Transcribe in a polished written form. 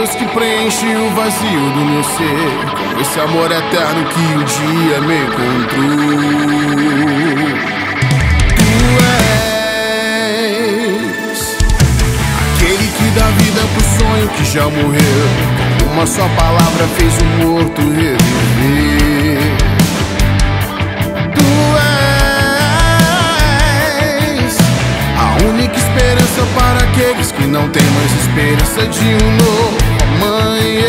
Deus que preenche o vazio do meu ser, com esse amor eterno que um dia me encontrou. Tu és aquele que dá vida pro sonho que já morreu, com uma só palavra fez o morto reviver. Tu és a única esperança para aqueles que não têm mais esperança de um novo amanhã.